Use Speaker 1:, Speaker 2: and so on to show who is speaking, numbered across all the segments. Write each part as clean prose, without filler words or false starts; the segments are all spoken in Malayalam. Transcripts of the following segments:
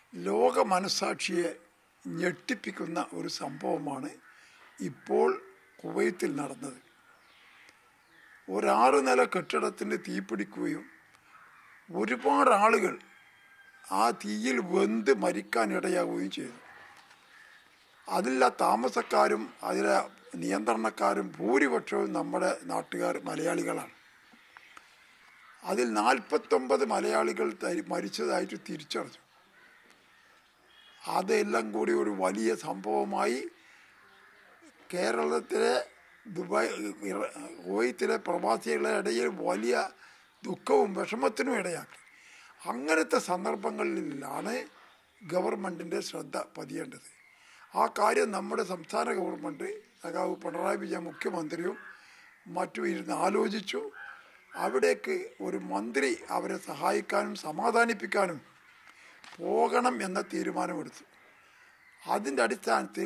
Speaker 1: ലോക മനസാക്ഷിയെ ഞെട്ടിപ്പിക്കുന്ന ഒരു സംഭവമാണ് ഇപ്പോൾ കുവൈത്തിൽ നടന്നത്. ഒരു 6 നില കെട്ടിടത്തിന് തീപിടിക്കുകയും ഒരുപാട് ആളുകൾ ആ തീയിൽ വെന്ത് മരിക്കാനിടയാവുകയും ചെയ്തു. അതിലെ താമസക്കാരും അതിലെ നിയന്ത്രണക്കാരും ഭൂരിപക്ഷവും നമ്മുടെ നാട്ടുകാർ മലയാളികളാണ്. അതിൽ 49 മലയാളികൾ മരിച്ചതായിട്ട് തിരിച്ചറിഞ്ഞു. അതെല്ലാം കൂടി ഒരു വലിയ സംഭവമായി കേരളത്തിലെ കുവൈത്തിലെ പ്രവാസികളുടെ ഇടയിൽ വലിയ ദുഃഖവും വിഷമത്തിനും ഇടയാക്കി. അങ്ങനത്തെ സന്ദർഭങ്ങളിലാണ് ഗവൺമെൻറ്റിൻ്റെ ശ്രദ്ധ പതിയേണ്ടത്. ആ കാര്യം നമ്മുടെ സംസ്ഥാന ഗവൺമെൻറ് സഖാവ് പിണറായി വിജയൻ മുഖ്യമന്ത്രിയും മറ്റും ഇരുന്ന് ആലോചിച്ചു. അവിടേക്ക് ഒരു മന്ത്രി അവരെ സഹായിക്കാനും സമാധാനിപ്പിക്കാനും പോകണം എന്ന തീരുമാനമെടുത്തു. അതിൻ്റെ അടിസ്ഥാനത്തിൽ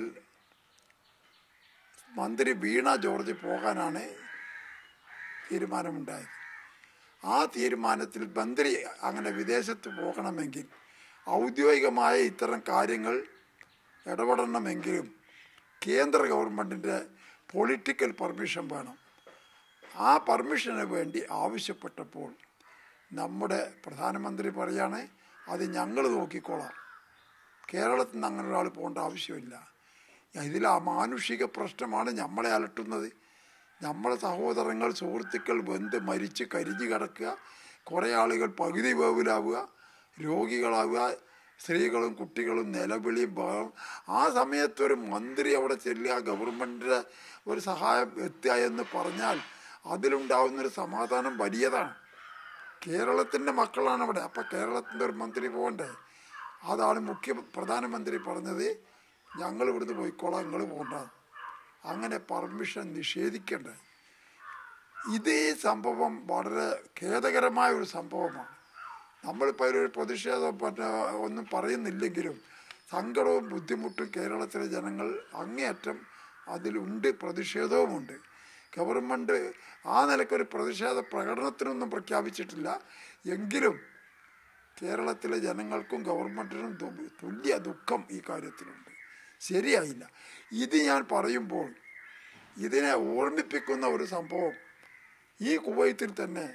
Speaker 1: മന്ത്രി വീണ ജോർജ് പോകാനാണ് തീരുമാനമുണ്ടായത്. ആ തീരുമാനത്തിൽ മന്ത്രി അങ്ങനെ വിദേശത്ത് പോകണമെങ്കിൽ ഔദ്യോഗികമായ ഇത്തരം കാര്യങ്ങൾ ഇടപെടണമെങ്കിലും കേന്ദ്ര ഗവൺമെൻറ്റിൻ്റെ പൊളിറ്റിക്കൽ പെർമിഷൻ വേണം. ആ പെർമിഷന് വേണ്ടി ആവശ്യപ്പെട്ടപ്പോൾ നമ്മുടെ പ്രധാനമന്ത്രി പറയാണ്, അത് ഞങ്ങൾ നോക്കിക്കോളാം, കേരളത്തിൽ നിന്ന് അങ്ങനെ ഒരാൾ പോകേണ്ട ആവശ്യമില്ല. ഇതിൽ ആ മാനുഷിക പ്രശ്നമാണ് നമ്മളെ അലട്ടുന്നത്. നമ്മളെ സഹോദരങ്ങൾ സുഹൃത്തുക്കൾ വെന്ത് മരിച്ച് കരിഞ്ഞു കിടക്കുക, കുറേ ആളുകൾ പകുതി വേവിലാവുക, രോഗികളാവുക, സ്ത്രീകളും കുട്ടികളും നിലവിളിയും ബഹളം. ആ സമയത്തൊരു മന്ത്രി അവിടെ ചെല്ലുക, ഗവൺമെൻറ്റിൻ്റെ ഒരു സഹായം എത്തുക എന്ന് പറഞ്ഞാൽ അതിലുണ്ടാവുന്നൊരു സമാധാനം വലിയതാണ്. കേരളത്തിൻ്റെ മക്കളാണ് അവിടെ. അപ്പം കേരളത്തിൻ്റെ ഒരു മന്ത്രി പോകണ്ടേ? അതാണ് പ്രധാനമന്ത്രി പറഞ്ഞത്, ഞങ്ങൾ ഇവിടുന്ന് പോയിക്കോളാം, നിങ്ങൾ പോകണ്ട. അങ്ങനെ പെർമിഷൻ നിഷേധിക്കേണ്ടത്. ഇതേ സംഭവം വളരെ ഖേദകരമായ ഒരു സംഭവമാണ്. നമ്മളിപ്പോൾ ഒരു പ്രതിഷേധം ഒന്നും പറയുന്നില്ലെങ്കിലും സങ്കടവും ബുദ്ധിമുട്ടും കേരളത്തിലെ ജനങ്ങൾ അങ്ങേയറ്റം അതിലുണ്ട്, പ്രതിഷേധവുമുണ്ട്. ഗവൺമെൻറ് ആ നിലക്കൊരു പ്രതിഷേധ പ്രകടനത്തിനൊന്നും പ്രഖ്യാപിച്ചിട്ടില്ല. എങ്കിലും കേരളത്തിലെ ജനങ്ങൾക്കും ഗവൺമെൻറ്റിനും തുല്യ ദുഃഖം ഈ കാര്യത്തിലുണ്ട്. ശരിയായില്ല. ഇത് ഞാൻ പറയുമ്പോൾ ഇതിനെ ഓർമ്മിപ്പിക്കുന്ന ഒരു സംഭവം ഈ കുവൈത്തിൽ തന്നെ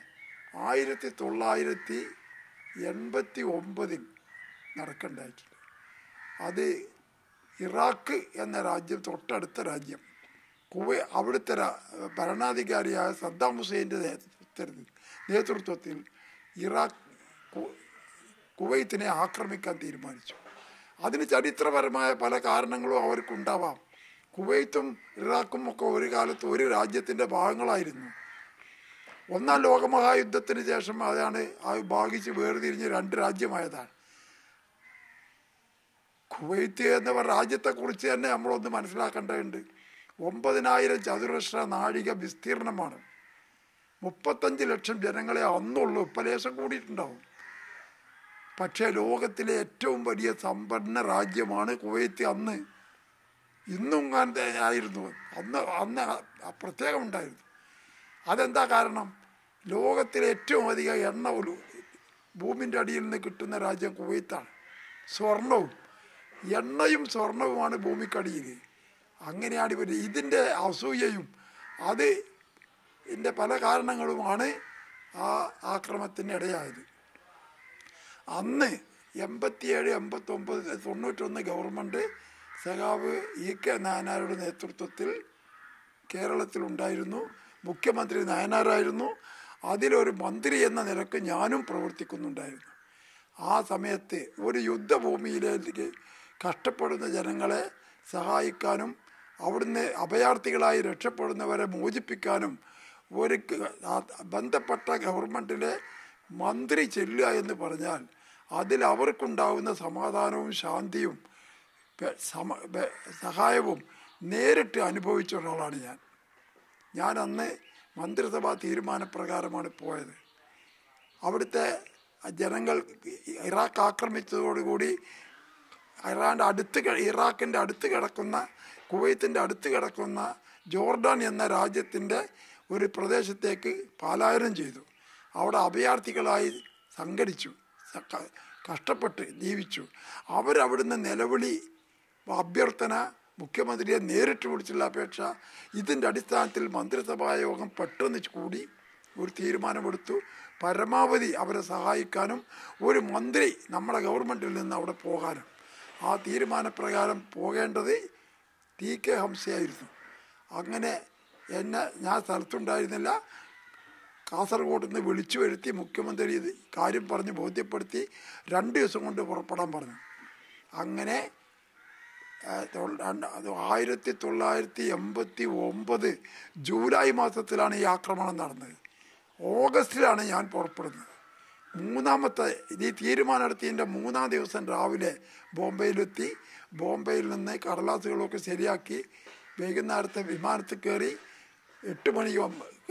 Speaker 1: 1989 നടക്കണ്ടായിട്ടുണ്ട്. അത് ഇറാഖ് എന്ന രാജ്യം, തൊട്ടടുത്ത രാജ്യം, അവിടുത്തെ ഭരണാധികാരിയായ സദ്ദാം ഹുസൈൻ്റെ നേതൃത്വത്തിൽ ഇറാഖ് കുവൈത്തിനെ ആക്രമിക്കാൻ തീരുമാനിച്ചു. അതിന് ചരിത്രപരമായ പല കാരണങ്ങളും അവർക്കുണ്ടാവാം. കുവൈത്തും ഇറാഖും ഒക്കെ ഒരു കാലത്ത് ഒരു രാജ്യത്തിൻ്റെ ഭാഗങ്ങളായിരുന്നു. ഒന്നാം ലോകമഹായുദ്ധത്തിന് ശേഷം അതാണ് ഭാഗിച്ച് വേർതിരിഞ്ഞ് 2 രാജ്യമായതാണ്. കുവൈത്ത് എന്ന രാജ്യത്തെക്കുറിച്ച് തന്നെ നമ്മളൊന്ന് മനസ്സിലാക്കേണ്ടതുണ്ട്. 9000 ചതുരശ്ര നാഴിക വിസ്തീർണമാണ്. 35 ലക്ഷം ജനങ്ങളെ അന്നുള്ളൂ. ഇപ്പം ലേശം കൂടിയിട്ടുണ്ടാവും. പക്ഷേ ലോകത്തിലെ ഏറ്റവും വലിയ സമ്പന്ന രാജ്യമാണ് കുവൈത്ത്. അന്ന് ഇന്നും ആയിരുന്നു. അന്ന് പ്രത്യേകം ഉണ്ടായിരുന്നു. അതെന്താ കാരണം? ലോകത്തിലെ ഏറ്റവും അധികം എണ്ണ ഭൂമിൻ്റെ അടിയിൽ നിന്ന് കിട്ടുന്ന രാജ്യം കുവൈത്താണ്. സ്വർണവും എണ്ണയും സ്വർണവുമാണ് ഭൂമിക്കടിയിൽ. അങ്ങനെയാണ് ഇവർ. ഇതിൻ്റെ അസൂയയും ഇതിൻ്റെ പല കാരണങ്ങളുമാണ് ആ ആക്രമണത്തിന് ഇടയായത്. അന്ന് 87, 89, 91 ഗവൺമെൻറ് സഖാവ് EK നായനാരുടെ നേതൃത്വത്തിൽ കേരളത്തിലുണ്ടായിരുന്നു. മുഖ്യമന്ത്രി നായനാരായിരുന്നു. അതിലൊരു മന്ത്രി എന്ന നിലക്ക് ഞാനും പ്രവർത്തിക്കുന്നുണ്ടായിരുന്നു. ആ സമയത്ത് ഒരു യുദ്ധഭൂമിയിലേക്ക് കഷ്ടപ്പെടുന്ന ജനങ്ങളെ സഹായിക്കാനും അവിടുന്ന് അഭയാർത്ഥികളായി രക്ഷപ്പെടുന്നവരെ മോചിപ്പിക്കാനും ഒരു ബന്ധപ്പെട്ട ഗവൺമെൻറ്റിലെ മന്ത്രി ചെല്ലുക എന്ന് പറഞ്ഞാൽ അതിൽ അവർക്കുണ്ടാകുന്ന സമാധാനവും ശാന്തിയും സഹായവും നേരിട്ട് അനുഭവിച്ച ഒരാളാണ് ഞാൻ. അന്ന് മന്ത്രിസഭാ തീരുമാനപ്രകാരമാണ് പോയത്. അവിടുത്തെ ജനങ്ങൾ ഇറാഖ് ആക്രമിച്ചതോടുകൂടി ഇറാഖിൻ്റെ അടുത്ത് കിടക്കുന്ന, കുവൈത്തിൻ്റെ അടുത്ത് കിടക്കുന്ന ജോർഡാൻ എന്ന രാജ്യത്തിൻ്റെ ഒരു പ്രദേശത്തേക്ക് പലായനം ചെയ്തു. അവിടെ അഭയാർത്ഥികളായി സംഘടിച്ചു. കഷ്ടപ്പെട്ട് ജീവിച്ചു. അവരവിടുന്ന് നിലവിളി അഭ്യർത്ഥന മുഖ്യമന്ത്രിയെ നേരിട്ട് വിളിച്ചുള്ള അപേക്ഷ, ഇതിൻ്റെ അടിസ്ഥാനത്തിൽ മന്ത്രിസഭാ യോഗം പെട്ടെന്ന് കൂടി ഒരു തീരുമാനമെടുത്തു. പരമാവധി അവരെ സഹായിക്കാനും ഒരു മന്ത്രി നമ്മുടെ ഗവൺമെൻറ്റിൽ നിന്ന് അവിടെ പോകാനും. ആ തീരുമാനപ്രകാരം പോകേണ്ടത് TK ഹംസയായിരുന്നു. അങ്ങനെ ഞാൻ സ്ഥലത്തുണ്ടായിരുന്നില്ല. കാസർഗോഡ് നിന്ന് വിളിച്ചു വരുത്തി മുഖ്യമന്ത്രി കാര്യം പറഞ്ഞ് ബോധ്യപ്പെടുത്തി 2 ദിവസം കൊണ്ട് പുറപ്പെടാൻ പറഞ്ഞു. അങ്ങനെ 1989 ജൂലൈ മാസത്തിലാണ് ഈ ആക്രമണം നടന്നത്. ഓഗസ്റ്റിലാണ് ഞാൻ പുറപ്പെടുന്നത്. ഈ തീരുമാനം എടുത്തതിൻ്റെ 3-ാം ദിവസം രാവിലെ ബോംബെയിലെത്തി. ബോംബെയിൽ നിന്ന് കടലാസുകളൊക്കെ ശരിയാക്കി വൈകുന്നേരത്തെ വിമാനത്തിൽ കയറി 8 മണിക്ക്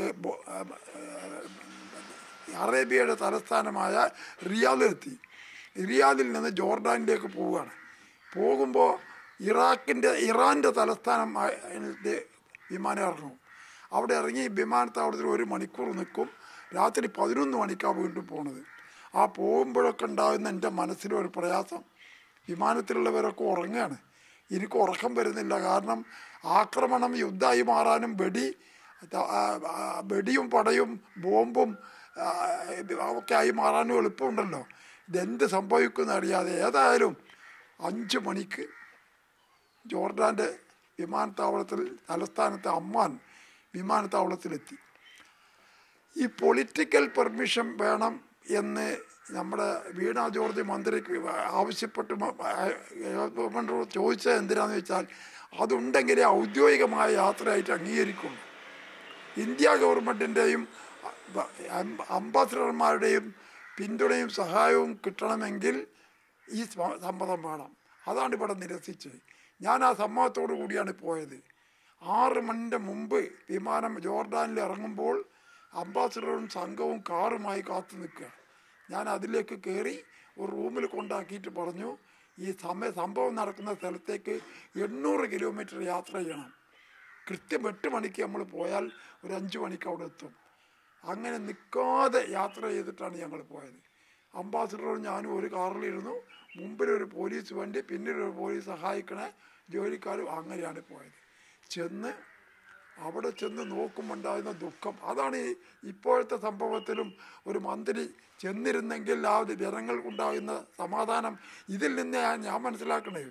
Speaker 1: അറേബ്യയുടെ തലസ്ഥാനമായ റിയാദിലെത്തി. റിയാദിൽ നിന്ന് ജോർഡാനിലേക്ക് പോവുകയാണ്. പോകുമ്പോൾ ഇറാൻ്റെ തലസ്ഥാനം വിമാനം ഇറങ്ങും. അവിടെ ഇറങ്ങി വിമാനത്താവളത്തിൽ 1 മണിക്കൂർ നിൽക്കും. രാത്രി 11 മണിക്കാണ് വീണ്ടും പോണത്. ആ പോകുമ്പോഴൊക്കെ ഉണ്ടാകുന്ന എൻ്റെ മനസ്സിലൊരു പ്രയാസം, വിമാനത്തിലുള്ളവരൊക്കെ ഉറങ്ങുകയാണ്, എനിക്ക് ഉറക്കം വരുന്നില്ല. കാരണം ആക്രമണം യുദ്ധമായി മാറാനും വെടിയും പടയും ബോംബും ഒക്കെ ആയി മാറാനും എളുപ്പമുണ്ടല്ലോ. ഇതെന്ത് സംഭവിക്കുമെന്ന് അറിയാതെ ഏതായാലും 5 മണിക്ക് ജോർഡാൻ്റെ വിമാനത്താവളത്തിൽ തലസ്ഥാനത്ത് അമ്മാൻ വിമാനത്താവളത്തിലെത്തി. ഈ പൊളിറ്റിക്കൽ പെർമിഷൻ വേണം എന്ന് നമ്മുടെ വീണ ജോർജ് മന്ത്രിക്ക് ആവശ്യപ്പെട്ട് ഗവൺമെൻറ് ചോദിച്ചത് എന്തിനാന്ന് വെച്ചാൽ അതുണ്ടെങ്കിലേ ഔദ്യോഗികമായ യാത്രയായിട്ട് അംഗീകരിക്കുള്ളൂ. ഇന്ത്യ ഗവൺമെൻറ്റിൻ്റെയും അംബാസഡർമാരുടെയും പിന്തുണയും സഹായവും കിട്ടണമെങ്കിൽ ഈ സമ്മതം വേണം. അതാണ് ഇവിടെ നിരസിച്ചത്. ഞാൻ ആ സമ്മതത്തോടു കൂടിയാണ് പോയത്. 6 മണിൻ്റെ മുമ്പ് വിമാനം ജോർഡാനിൽ ഇറങ്ങുമ്പോൾ അംബാസഡറും സംഘവും കാറുമായി കാത്തു നിൽക്കുക. ഞാൻ അതിലേക്ക് കയറി ഒരു റൂമിൽ കൊണ്ടാക്കിയിട്ട് പറഞ്ഞു, ഈ സംഭവം നടക്കുന്ന സ്ഥലത്തേക്ക് 800 കിലോമീറ്റർ യാത്ര ചെയ്യണം. കൃത്യം 8 മണിക്ക് നമ്മൾ പോയാൽ ഒരു 5 മണിക്ക് അവിടെ എത്തും. അങ്ങനെ നിൽക്കാതെ യാത്ര ചെയ്തിട്ടാണ് ഞങ്ങൾ പോയത്. അംബാസഡറും ഞാനും ഒരു കാറിലിരുന്നു. മുമ്പിലൊരു പോലീസ് വണ്ടി, പിന്നിലൊരു പോലീസ് സഹായിക്കണ ജോലിക്കാരും. അങ്ങനെയാണ് പോയത്. അവിടെ ചെന്ന് നോക്കുമ്പോൾ ഉണ്ടാകുന്ന ദുഃഖം, അതാണ് ഇപ്പോഴത്തെ സംഭവത്തിലും ഒരു മന്ത്രി ചെന്നിരുന്നെങ്കിൽ ആ ജനങ്ങൾക്കുണ്ടാകുന്ന സമാധാനം ഇതിൽ നിന്ന് ഞാൻ മനസ്സിലാക്കണത്.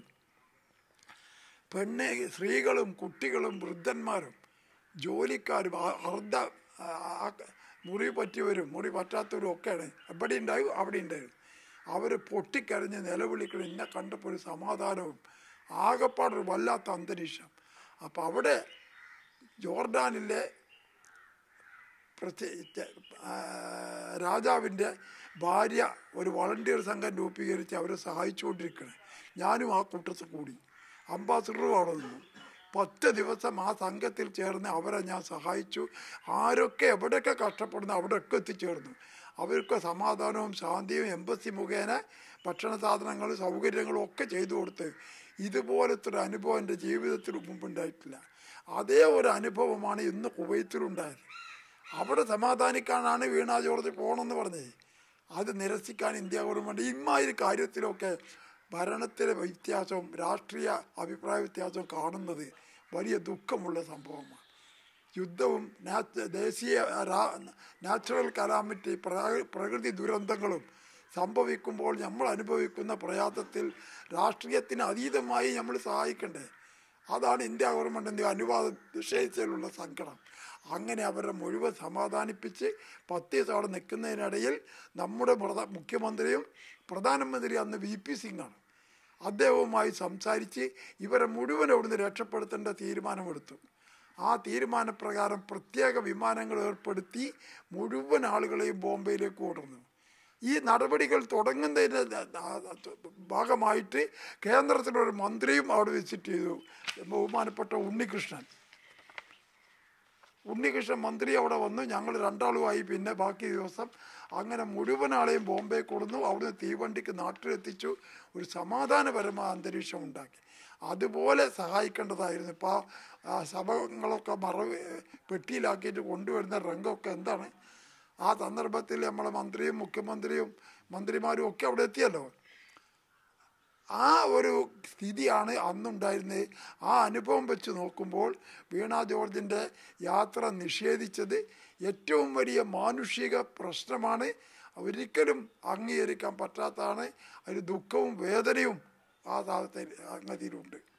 Speaker 1: സ്ത്രീകളും കുട്ടികളും വൃദ്ധന്മാരും ജോലിക്കാരും മുറി പറ്റിയവരും മുറി പറ്റാത്തവരും ഒക്കെയാണ് എവിടെ ഉണ്ടാവും അവിടെ ഉണ്ടാവും. അവർ പൊട്ടിക്കരഞ്ഞ് നിലവിളിക്കണം. എന്നെ കണ്ടപ്പോൾ ഒരു സമാധാനവും ആകെപ്പാടൊരു വല്ലാത്ത അന്തരീക്ഷം. അപ്പം അവിടെ ജോർഡാനിലെ രാജാവിൻ്റെ ഭാര്യ ഒരു വളണ്ടിയർ സംഘം രൂപീകരിച്ച് അവരെ സഹായിച്ചുകൊണ്ടിരിക്കുകയാണ്. ഞാനും ആ കൂട്ടത്തിൽ കൂടി. അംബാസഡറും അവിടെ നിന്നു. 10 ദിവസം ആ സംഘത്തിൽ ചേർന്ന് അവരെ ഞാൻ സഹായിച്ചു. ആരൊക്കെ എവിടെയൊക്കെ കഷ്ടപ്പെടുന്നു അവിടെയൊക്കെ എത്തിച്ചേർന്നു. അവർക്ക് സമാധാനവും ശാന്തിയും എംബസി മുഖേന ഭക്ഷണ സാധനങ്ങളും സൗകര്യങ്ങളും ഒക്കെ ചെയ്തു കൊടുത്ത് ഇതുപോലത്തെ ഒരു അനുഭവം എൻ്റെ ജീവിതത്തിൽ മുമ്പുണ്ടായിട്ടില്ല. അതേ ഒരു അനുഭവമാണ് ഇന്ന് കുവൈത്തിലുണ്ടായത്. അവിടെ സമാധാനിക്കാനാണ് വീണ ജോർജ് പോകണമെന്ന് പറഞ്ഞത്. അത് നിരസിക്കാൻ ഇന്ത്യ ഗവൺമെൻറ് ഇമ്മാതിരി കാര്യത്തിലൊക്കെ ഭരണത്തിലെ വ്യത്യാസവും രാഷ്ട്രീയ അഭിപ്രായ വ്യത്യാസവും കാണുന്നത് വലിയ ദുഃഖമുള്ള സംഭവമാണ്. യുദ്ധവും ദേശീയ നാച്ചുറൽ കലാമിറ്റി പ്രകൃതി ദുരന്തങ്ങളും സംഭവിക്കുമ്പോൾ നമ്മൾ അനുഭവിക്കുന്ന പ്രയാസത്തിൽ രാഷ്ട്രീയത്തിന് അതീതമായി നമ്മൾ സഹായിക്കണ്ടേ. അതാണ് ഇന്ത്യ ഗവൺമെൻറ്റിൻ്റെ അനുവാദം നിഷേധിച്ചതിലുള്ള സങ്കടം. അങ്ങനെ അവരെ മുഴുവൻ സമാധാനിപ്പിച്ച് 10 ദിവസം അവിടെ നിൽക്കുന്നതിനിടയിൽ നമ്മുടെ മുഖ്യമന്ത്രിയും പ്രധാനമന്ത്രി അന്ന് VP സിംഗാണ്, അദ്ദേഹവുമായി സംസാരിച്ച് ഇവരെ മുഴുവൻ അവിടുന്ന് രക്ഷപ്പെടുത്തേണ്ട തീരുമാനമെടുത്തു. ആ തീരുമാനപ്രകാരം പ്രത്യേക വിമാനങ്ങൾ ഏർപ്പെടുത്തി മുഴുവൻ ആളുകളെയും ബോംബെയിലേക്ക് കൊണ്ടുവന്നു. ഈ നടപടികൾ തുടങ്ങുന്നതിൻ്റെ ഭാഗമായിട്ട് കേന്ദ്രത്തിലൊരു മന്ത്രിയും അവിടെ വിസിറ്റ് ചെയ്തു. ബഹുമാനപ്പെട്ട ഉണ്ണികൃഷ്ണൻ മന്ത്രി അവിടെ വന്നു. ഞങ്ങൾ 2 ആളുമായി പിന്നെ ബാക്കി ദിവസം അങ്ങനെ മുഴുവൻ ആളെയും ബോംബെ കൊടുന്നു. അവിടുന്ന് തീവണ്ടിക്ക് നാട്ടിലെത്തിച്ചു. ഒരു സമാധാനപരമായ അന്തരീക്ഷം ഉണ്ടാക്കി. അതുപോലെ സഹായിക്കേണ്ടതായിരുന്നു. ഇപ്പോൾ ആ ശവങ്ങളൊക്കെ പെട്ടിയിലാക്കിയിട്ട് കൊണ്ടുവരുന്ന രംഗമൊക്കെ എന്താണ്. ആ സന്ദർഭത്തിൽ നമ്മളെ മന്ത്രിയും മുഖ്യമന്ത്രിയും മന്ത്രിമാരും ഒക്കെ അവിടെ എത്തിയല്ലോ. ആ ഒരു സ്ഥിതിയാണ് അന്നുണ്ടായിരുന്നത്. ആ അനുഭവം വെച്ച് നോക്കുമ്പോൾ വീണ ജോർജിൻ്റെ യാത്ര നിഷേധിച്ചത് ഏറ്റവും വലിയ മാനുഷിക പ്രശ്നമാണ്. ഒരിക്കലും അംഗീകരിക്കാൻ പറ്റാത്തതാണ്. അതിൽ ദുഃഖവും വേദനയും ആ സംഗതിയിലുണ്ട്.